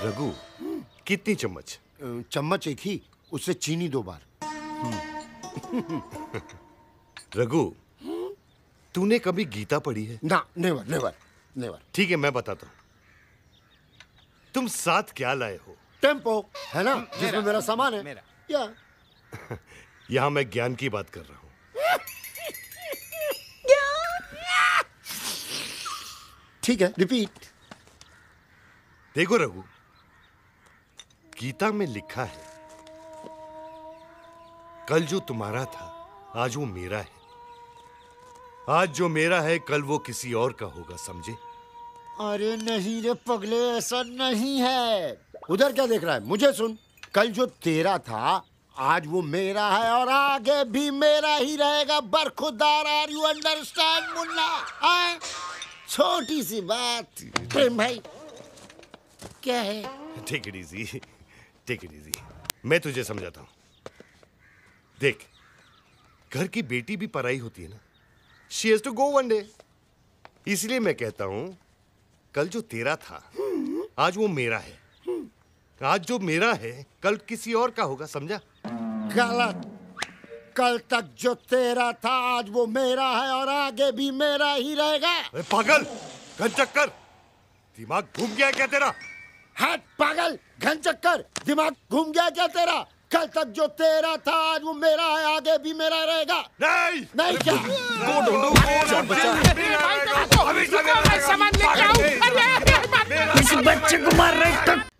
रघु, कितनी चम्मच? चम्मच एक ही, उससे चीनी 2 बार। रघु, तूने कभी गीता पढ़ी है? ना, नेवर नेवर नेवर। ठीक है, मैं बताता हूँ। तुम साथ क्या लाए हो? टेम्पो है ना, जिसमें मेरा सामान है। मेरा। या यहाँ मैं ज्ञान की बात कर रहा हूँ। ठीक है, रिपीट। देखो रघु, गीता में लिखा है, कल जो तुम्हारा था आज वो मेरा है, आज जो मेरा है कल वो किसी और का होगा, समझे? अरे नहीं रे पगले, ऐसा नहीं है। उधर क्या देख रहा है? मुझे सुन। कल जो तेरा था आज वो मेरा है और आगे भी मेरा ही रहेगा। बरखुरदार, आर यू अंडरस्टैंड मुन्ना? छोटी सी बात। प्रेम भाई क्या है? Take it easy, take it easy. मैं तुझे समझाता हूं। देख, घर की बेटी भी पराई होती है ना। She has to go one day. इसलिए मैं कहता हूं, कल जो तेरा था आज वो मेरा है, आज जो मेरा है कल किसी और का होगा, समझा? गलत। कल तक जो तेरा था आज वो मेरा है और आगे भी मेरा ही रहेगा। अरे पागल, घन चक्कर, दिमाग घूम गया क्या तेरा? हट पागल, घन चक्कर, दिमाग घूम गया क्या तेरा? कल तक जो तेरा था आज वो मेरा है, आगे भी मेरा रहेगा। नहीं नहीं क्या? इस बच्चे को मार रहे